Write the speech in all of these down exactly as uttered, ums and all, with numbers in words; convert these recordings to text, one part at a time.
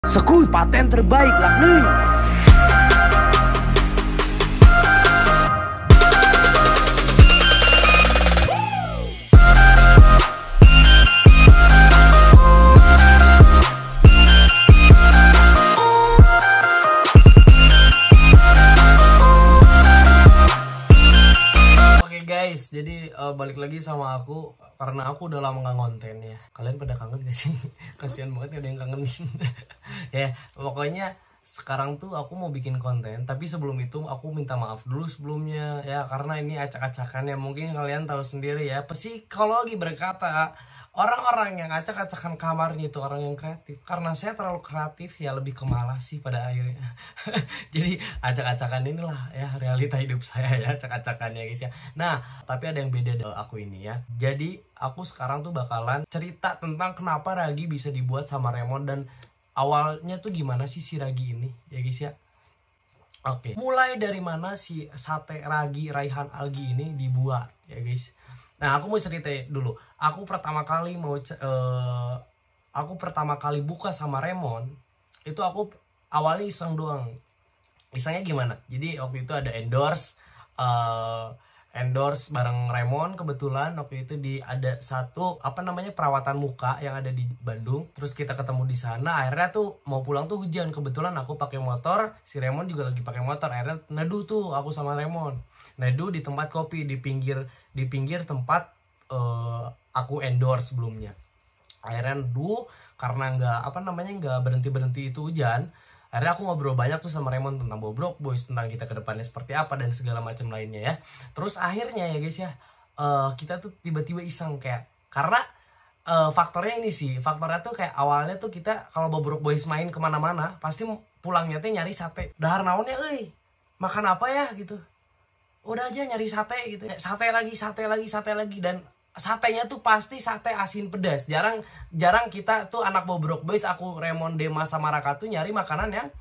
Sekut paten terbaik lah nih. Guys, jadi uh, balik lagi sama aku karena aku udah lama nggak konten ya. Kalian pada kangen gak sih? Kasian banget ada yang kangenin. Ya, pokoknya sekarang tuh aku mau bikin konten, tapi sebelum itu aku minta maaf dulu sebelumnya ya, karena ini acak-acakan ya. Mungkin kalian tahu sendiri ya, psikologi berkata orang-orang yang acak-acakan kamarnya itu orang yang kreatif. Karena saya terlalu kreatif ya, lebih ke malas sih pada akhirnya. Jadi acak-acakan inilah ya realita hidup saya ya, acak-acakannya guys ya. Nah, tapi ada yang beda dari aku ini ya. Jadi aku sekarang tuh bakalan cerita tentang kenapa ragi bisa dibuat sama Raymond, dan awalnya tuh gimana sih si ragi ini ya guys ya. Oke, mulai dari mana si sate ragi Raihan Algi ini dibuat ya guys. Nah, aku mau cerita dulu. Aku pertama kali mau uh, aku pertama kali buka sama Raymond itu aku awalnya iseng doang. Isengnya gimana? Jadi waktu itu ada endorse uh, endorse bareng Raymond, kebetulan waktu itu di ada satu apa namanya perawatan muka yang ada di Bandung. Terus kita ketemu di sana. Akhirnya tuh mau pulang tuh hujan. Kebetulan aku pakai motor, si Raymond juga lagi pakai motor. Akhirnya neduh tuh aku sama Raymond. Neduh di tempat kopi di pinggir di pinggir tempat uh, aku endorse sebelumnya. Akhirnya neduh karena nggak apa namanya nggak berhenti berhenti itu hujan. Akhirnya aku ngobrol banyak tuh sama Raymond tentang Bobrok Boys, tentang kita ke depannya seperti apa dan segala macam lainnya ya. Terus akhirnya ya guys ya, uh, kita tuh tiba-tiba iseng kayak, karena uh, faktornya ini sih, faktornya tuh kayak awalnya tuh kita kalau Bobrok Boys main kemana-mana pasti pulangnya tuh nyari sate. Dahar naonnya, euy, makan apa ya gitu. Udah aja nyari sate gitu, sate lagi, sate lagi, sate lagi, dan satenya tuh pasti sate asin pedas. Jarang jarang kita tuh anak Bobrok Boys, aku Raymond, Dema sama Raka tuh nyari makanan yang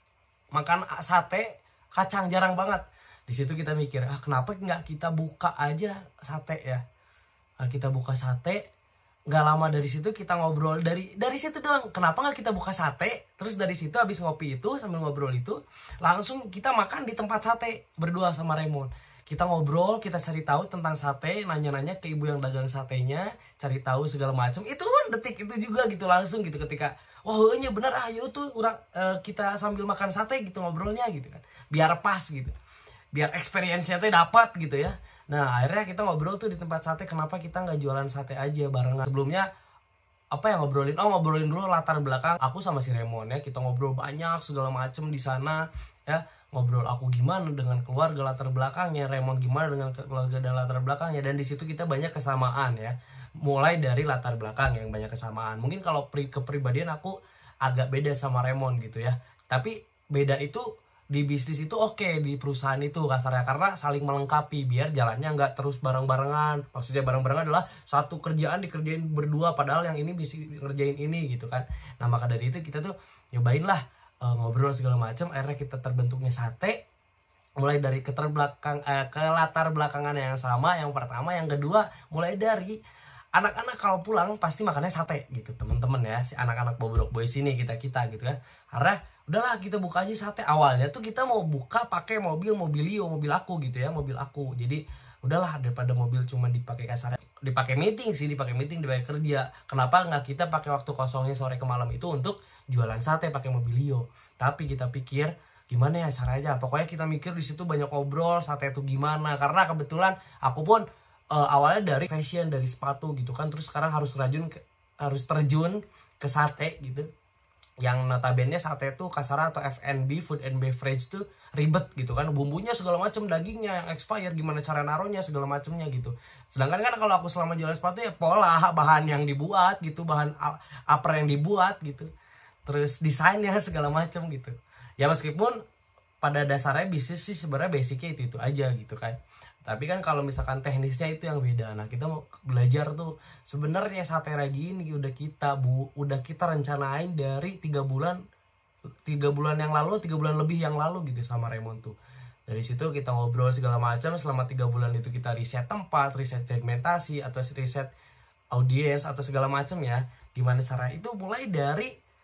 makan sate kacang, jarang banget. Di situ kita mikir, ah kenapa nggak kita buka aja sate ya? Nah, kita buka sate, nggak lama dari situ kita ngobrol dari dari situ doang. Kenapa nggak kita buka sate? Terus dari situ habis ngopi itu sambil ngobrol itu langsung kita makan di tempat sate berdua sama Raymond. Kita ngobrol, kita cari tahu tentang sate, nanya-nanya ke ibu yang dagang satenya, cari tahu segala macam. Itu kan detik itu juga gitu, langsung gitu ketika, oh iya bener, ah yuk tuh orang uh, kita sambil makan sate gitu ngobrolnya gitu kan, biar pas gitu, biar experience-nya tuh dapat gitu ya. Nah akhirnya kita ngobrol tuh di tempat sate, kenapa kita nggak jualan sate aja barengan. Sebelumnya apa yang ngobrolin? Oh ngobrolin dulu latar belakang aku sama si Raymond ya, kita ngobrol banyak segala macem di sana ya. Ngobrol aku gimana dengan keluarga latar belakangnya, Raymond gimana dengan keluarga dan latar belakangnya, dan di situ kita banyak kesamaan ya. Mulai dari latar belakang yang banyak kesamaan. Mungkin kalau pri kepribadian aku agak beda sama Raymond gitu ya. Tapi beda itu di bisnis itu oke, okay, di perusahaan itu kasarnya, karena saling melengkapi biar jalannya nggak terus bareng-barengan. Maksudnya bareng-barengan adalah satu kerjaan dikerjain berdua, padahal yang ini bisa ngerjain ini gitu kan. Nah maka dari itu kita tuh nyobain lah Uh, ngobrol segala macam. Akhirnya kita terbentuknya sate, mulai dari keterbelakang eh, ke latar belakangan yang sama. Yang pertama, yang kedua, mulai dari anak-anak kalau pulang pasti makannya sate gitu teman-teman ya, si anak-anak Bobrok Boys ini, kita kita gitu ya. Karena udahlah kita buka aja sate. Awalnya tuh kita mau buka pakai mobil mobilio, mobil aku gitu ya, mobil aku. Jadi udahlah, daripada mobil cuma dipakai kasar, dipakai meeting sih, dipakai meeting, dipakai kerja. Kenapa nggak kita pakai waktu kosongnya sore ke malam itu untuk jualan sate pakai mobilio. Tapi kita pikir gimana ya caranya. Pokoknya kita mikir di situ banyak ngobrol sate itu gimana. Karena kebetulan aku pun uh, awalnya dari fashion, dari sepatu gitu kan. Terus sekarang harus rajin ke, harus terjun ke sate gitu. Yang notabene sate itu kasar atau F and B, food and beverage tuh ribet gitu kan. Bumbunya segala macam, dagingnya yang expired, gimana cara naruhnya segala macamnya gitu. Sedangkan kan kalau aku selama jualan sepatu ya pola bahan yang dibuat gitu, bahan upper yang dibuat gitu. Terus desainnya segala macam gitu. Ya meskipun pada dasarnya bisnis sih sebenarnya basicnya itu itu aja gitu kan. Tapi kan kalau misalkan teknisnya itu yang beda. Nah kita mau belajar tuh sebenarnya sate ragi ini udah kita bu udah kita rencanain dari tiga bulan tiga bulan yang lalu, tiga bulan lebih yang lalu gitu sama Raymond tuh. Dari situ kita ngobrol segala macam. Selama tiga bulan itu kita riset tempat, riset segmentasi atau riset audiens atau segala macam ya. Gimana cara itu, mulai dari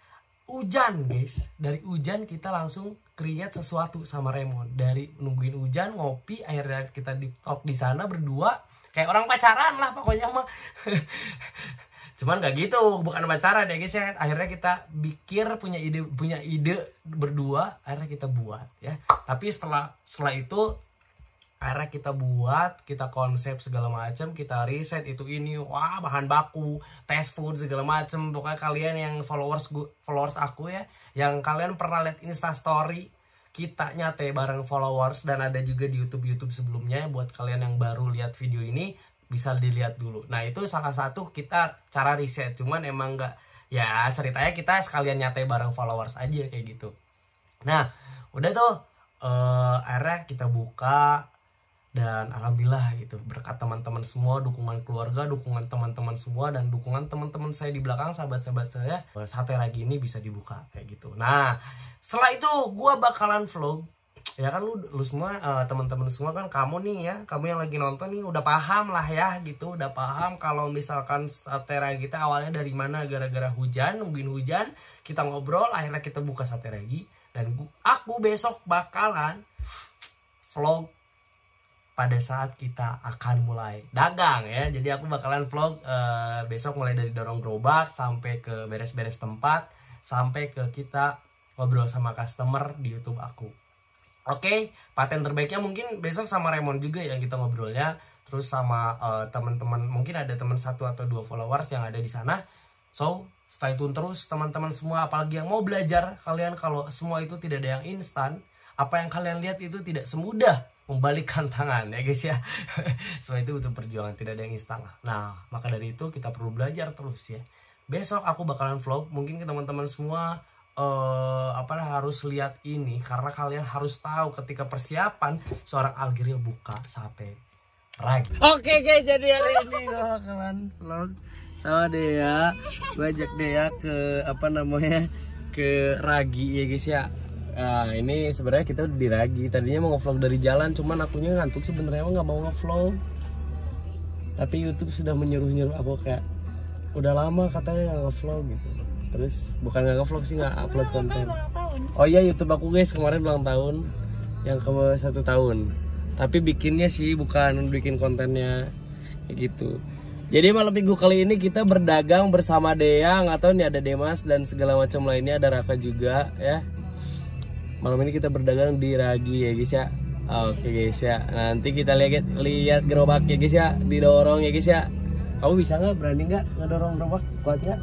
hujan guys. Dari hujan kita langsung create sesuatu sama Raymond. Dari nungguin hujan, ngopi, akhirnya kita di talk di sana berdua kayak orang pacaran lah pokoknya mah. Cuman gak gitu, bukan pacaran ya guys ya. Akhirnya kita pikir punya ide punya ide berdua, akhirnya kita buat ya. Tapi setelah setelah itu akhirnya kita buat, kita konsep segala macam, kita riset itu ini, wah bahan baku, test food segala macam. Pokoknya kalian yang followers gua, followers aku ya, yang kalian pernah lihat Insta story kita nyate bareng followers, dan ada juga di YouTube YouTube sebelumnya. Buat kalian yang baru lihat video ini bisa dilihat dulu. Nah itu salah satu kita cara riset, cuman emang nggak ya ceritanya kita sekalian nyate bareng followers aja kayak gitu. Nah udah tuh uh, akhirnya kita buka, dan alhamdulillah gitu berkat teman-teman semua, dukungan keluarga, dukungan teman-teman semua, dan dukungan teman-teman saya di belakang, sahabat-sahabat saya, Sate Ragi ini bisa dibuka kayak gitu. Nah setelah itu gue bakalan vlog. Ya kan lu, lu semua uh, teman-teman semua kan, kamu nih ya, kamu yang lagi nonton nih udah paham lah ya gitu, udah paham kalau misalkan Sate Ragi kita awalnya dari mana, gara-gara hujan, nungguin hujan, kita ngobrol, akhirnya kita buka Sate Ragi. Dan gua, aku besok bakalan vlog pada saat kita akan mulai dagang ya. Jadi aku bakalan vlog uh, besok mulai dari dorong gerobak sampai ke beres-beres tempat, sampai ke kita ngobrol sama customer di YouTube aku. Oke, okay, paten terbaiknya mungkin besok sama Raymond juga yang kita ngobrolnya. Terus sama uh, teman-teman, mungkin ada teman satu atau dua followers yang ada di sana. So, stay tune terus teman-teman semua. Apalagi yang mau belajar, kalian kalau semua itu tidak ada yang instan. Apa yang kalian lihat itu tidak semudah membalikkan tangan ya guys ya. Semua itu butuh perjuangan, tidak ada yang instan lah. Nah, maka dari itu kita perlu belajar terus ya. Besok aku bakalan vlog, mungkin ke teman-teman semua Uh, apa harus lihat ini, karena kalian harus tahu ketika persiapan seorang Algiril buka Sate Ragi. Oke okay guys, jadi hari ini gue bakalan vlog sama Dea. Gue ajak Dea ke apa namanya ke Ragi ya guys ya. Nah ini sebenarnya kita udah di Ragi. Tadinya mau nge-vlog dari jalan, cuman akunya ngantuk sebenarnya nggak mau nge-vlog. Tapi YouTube sudah menyuruh-nyuruh aku kayak udah lama katanya nggak nge-vlog gitu. Terus bukan nggak nge-vlog sih, nggak upload konten. Oh iya, YouTube aku guys kemarin ulang tahun, yang ke satu tahun. Tapi bikinnya sih bukan bikin kontennya kayak gitu. Jadi malam minggu kali ini kita berdagang bersama Dea, nggak tahu nih ada Demas dan segala macam lainnya, ada Raka juga ya. Malam ini kita berdagang di Ragi ya guys ya. Oke guys ya, nanti kita lihat lihat gerobak ya guys ya, didorong ya guys ya. Kamu bisa nggak, berani nggak ngedorong gerobak, kuat nggak?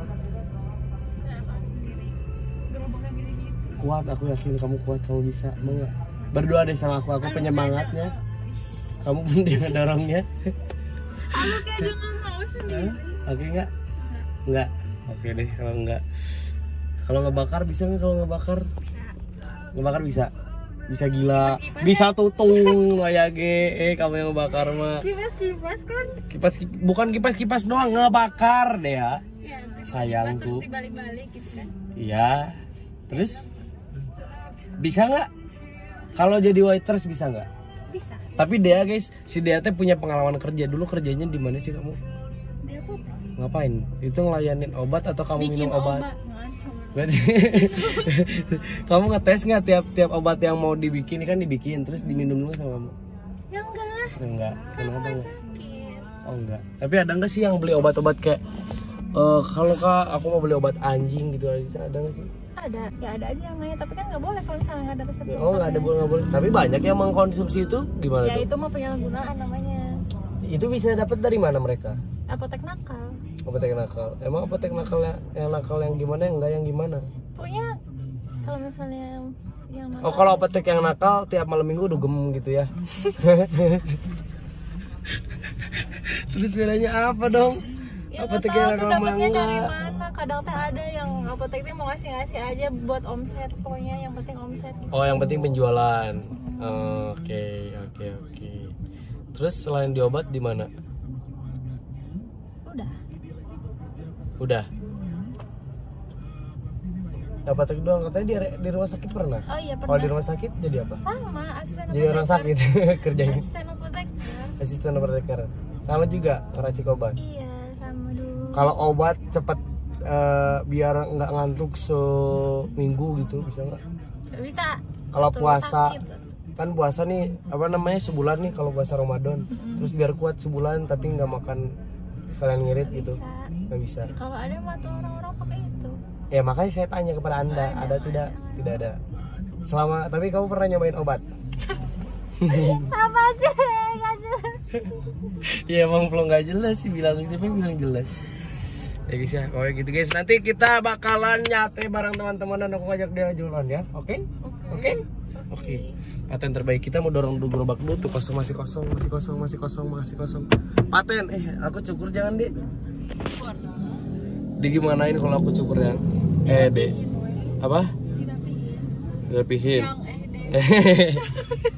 Kuat, aku yakin kamu kuat, kamu bisa. Mau nggak? Berdoa deh sama aku, aku penyemangatnya. Kamu pun dia ngedorongnya. Aku kayak jangan mau sendiri. Oke nggak? Nggak. Oke deh kalau nggak. Kalau ngebakar bisa nggak? Kalau ngebakar? Ngebakar bisa. Bisa gila. Bisa tutung kayak ge. Eh kamu yang ngebakar mah. Kipas-kipas kan? Kipas bukan kipas-kipas doang, ngebakar deh ya. Ya, sayangku. Terus dibalik-balik gitu kan. Iya. Terus bisa nggak? Kalau jadi waiters bisa nggak? Bisa. Tapi Dea guys, si Dea teh punya pengalaman kerja. Dulu kerjanya di mana sih kamu? Dia apa? Ngapain? Itu ngelayanin obat atau kamu Bikin minum obat? obat. Ngancur. Berarti kamu ngetes nggak tiap tiap obat yang mau dibikin kan dibikin terus diminum dulu sama kamu? Ya enggak lah. Enggak. Kan Kenapa nggak enggak? sakit. Oh enggak. Tapi ada nggak sih yang beli obat-obat kayak eh kalau kak aku mau beli obat anjing gitu aja, ada nggak sih? Ada, ya ada aja yang nanya, tapi kan nggak boleh kalau misalnya nggak ada resep. Oh nggak ada, boleh nggak boleh. Tapi banyak yang mengkonsumsi itu gimana Ya tuh? itu mah penyalahgunaan namanya. Itu bisa dapat dari mana mereka? Apotek nakal. Apotek nakal. Emang apotek nakal yang nakal yang gimana, yang enggak yang gimana? Pokoknya kalau misalnya yang, yang nakal. Oh kalau apotek yang nakal tiap malam minggu udah gem gitu ya? Terus bedanya apa dong? Ya Apotek nggak tahu yang tuh nakal dapatnya mangga. dari mana. Kadang teh ada yang apoteknya mau ngasih-ngasih aja buat omset. Pokoknya yang penting omset. Oh yang penting penjualan. Oke oke oke. Terus selain di obat di mana? Udah. Udah. Apotek doang, katanya di, di rumah sakit pernah? Oh iya pernah. Kalau di rumah sakit jadi apa? Sama asisten Jadi orang sakit kerjanya. Asisten apoteker. Asisten apoteker. Sama juga ngeracik obat. Iya sama dulu. Kalau obat cepet uh, biar nggak ngantuk seminggu gitu, bisa nggak? Bisa. Kalau Tuh, puasa sakit. kan puasa nih apa namanya sebulan nih kalau puasa Ramadan, Mm-mm. terus biar kuat sebulan tapi nggak makan sekalian ngirit gitu, Bisa. nggak bisa. Kalau ada mah tuh orang-orang pakai itu. Ya makanya saya tanya kepada anda, Ada, ada tidak? ada. Tidak ada. Selama tapi kamu pernah nyobain obat? Apa sih? Nggak jelas. Ya emang belum nggak jelas sih, bilang siapa bilang jelas. Ya guys ya, pokoknya gitu guys. Nanti kita bakalan nyate bareng teman-teman dan aku ajak dia jualan ya, oke? Okay? Oke? Okay? Oke. Okay. Paten terbaik kita mau dorong dulu gerobak dulu tuh, kosong masih kosong, masih kosong, masih kosong, masih kosong. Paten, eh aku cukur jangan deh. Di gimanain kalau aku cukur ya? Eh deh. Apa? Dirapihin. Yang eh deh.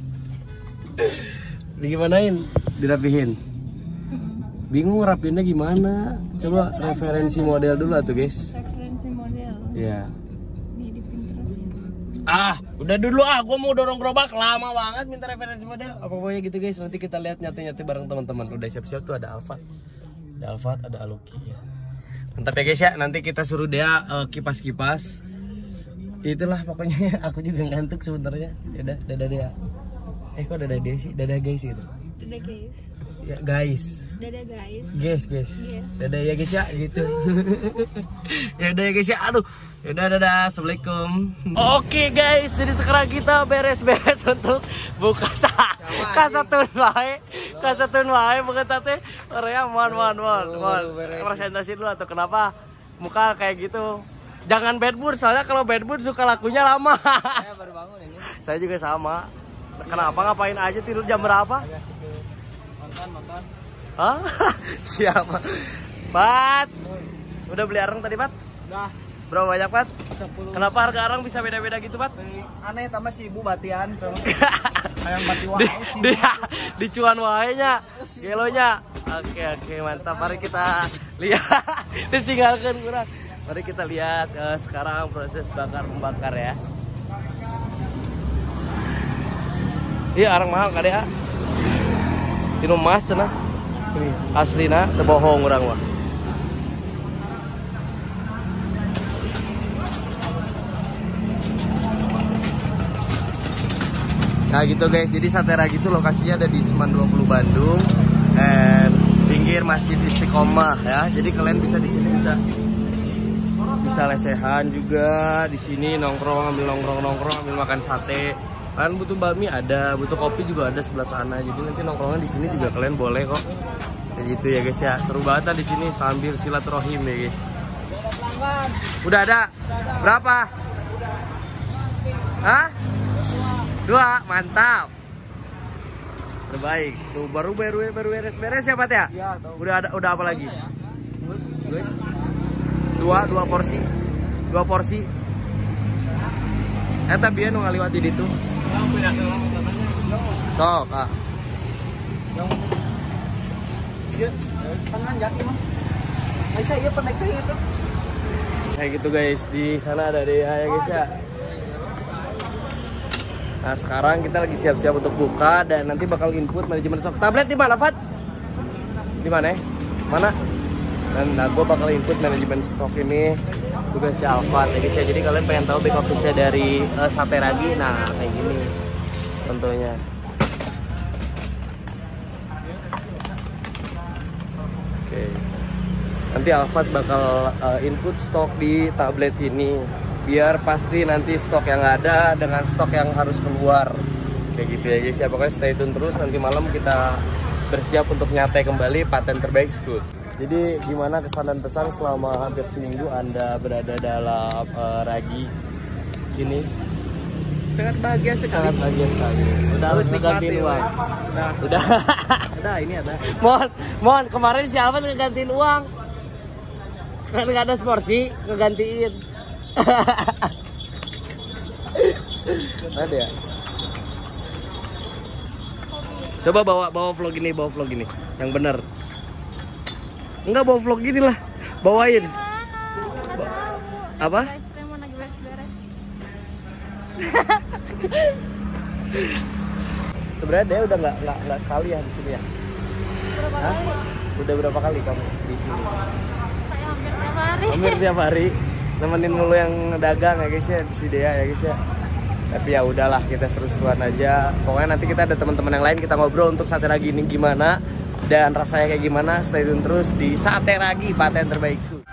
Digimanain? Dirapihin. Bingung rapinnya gimana? Coba referensi model dulu atuh guys. Referensi model. Iya. Nih di Pinterest. Ah, udah dulu ah, gua mau dorong gerobak lama banget minta referensi model. Apa pokoknya gitu guys. Nanti kita lihat nyate-nyate bareng teman-teman. Udah siap-siap tuh ada Alfat. Ada Alfat, ada Aluki ya. Mantap ya guys ya. Nanti kita suruh dia uh, kipas-kipas. Itulah pokoknya aku juga ngantuk sebenarnya. Dadah, dadah dia. Eh kok dadah dia sih? Dadah guys gitu. Dadah guys. Ya guys. Dadah guys. Guys, guys. Yes. Dadah ya guys ya gitu. Ya udah ya guys ya. Aduh. Ya udah dadah. Assalamualaikum. Oke guys, jadi sekarang kita beres-beres untuk buka sa kasatun wae. Kasatun wae bukan teh. Orangnya mohon mohon mohon. Mohon. Presentasi dulu atau kenapa muka kayak gitu? Jangan bad mood, soalnya kalau bad mood suka lakunya lama. Saya baru bangun ini. Saya juga sama. Kenapa ngapain aja tidur jam berapa? Makan, makan. Hah? Siapa? Pat. Udah beli arang tadi, Pat? Udah. Berapa banyak, Pat? sepuluh. Kenapa harga arang bisa beda-beda gitu, Pat? Aneh tambah si ibu batian. Ayam bati Di, wae sih. di, di cuan wae-nya, kilonya. Oke, oke, mantap. Mari kita lihat. Ditinggalkan kurang. Mari kita lihat uh, sekarang proses bakar membakar ya. Iya, arang mahal kade ya. Dino mas cenah. Aslina teu bohong urang mah. Nah gitu guys, jadi Sate Ragi itu lokasinya ada di Seman dua puluh Bandung dan pinggir Masjid Istiqomah ya. Jadi kalian bisa di sini bisa bisa lesehan juga di sini, nongkrong ambil nongkrong nongkrong ambil makan sate. Kalian butuh bakmi ada, butuh kopi juga ada sebelah sana. Jadi nanti nongkrongnya di sini juga kalian boleh kok. Kayak gitu ya guys ya. Seru banget di sini sambil silaturahim ya guys. Udah ada. Berapa? Hah? Dua, mantap. Terbaik. Tuh baru baru baru beres-beres ya Pat ya? Iya, tahu. Udah ada udah apa lagi? Terus Guys. Dua, dua porsi. Dua porsi. Eta bieu nu ngaliwati ditu. Sok, ah. yang iya, tangan jaki mah. Aisyah iya pernah itu. Kayak gitu guys, di sana ada deh ya guys ya. Nah sekarang kita lagi siap-siap untuk buka dan nanti bakal input manajemen stok. Tablet di mana, Fat? Di mana? Mana? Dan nah, gue bakal input manajemen stok ini juga si Alfat ya guys ya. Jadi kalian pengen tahu back office-nya dari uh, Sate Ragi, nah kayak gini contohnya. Oke. Nanti Alfat bakal uh, input stok di tablet ini biar pasti nanti stok yang ada dengan stok yang harus keluar kayak gitu ya guys ya. Pokoknya stay tune terus, nanti malam kita bersiap untuk nyate kembali paten terbaik Scoot. Jadi gimana kesan dan pesan selama hampir seminggu Anda berada dalam uh, Ragi ini? Sangat bahagia sekali. Sangat bahagia sekali. Udah harus digantiin uang. Udah. Udah. Ada ini ada. Mon, Mon, kemarin si Alfat ngegantiin uang. Kan nggak ada sporsi, ngegantiin. Ada ya? Coba bawa bawa vlog ini, bawa vlog ini, yang bener. Enggak bawa vlog gini lah, bawain. Ba apa? Sebenarnya dia udah nggak nggak nggak sekali ya di sini ya. Berapa Hah? kali? Udah berapa kali kamu di sini? Saya hampir tiap hari. hari. Hampir tiap hari nemenin mulu yang dagang ya guys ya, si Dea ya guys ya. Tapi ya udahlah, kita seru-seruan aja. Pokoknya nanti kita ada teman-teman yang lain, kita ngobrol untuk sate ragi ini gimana dan rasanya kayak gimana. Stay tune terus di Sate Ragi, paten terbaik.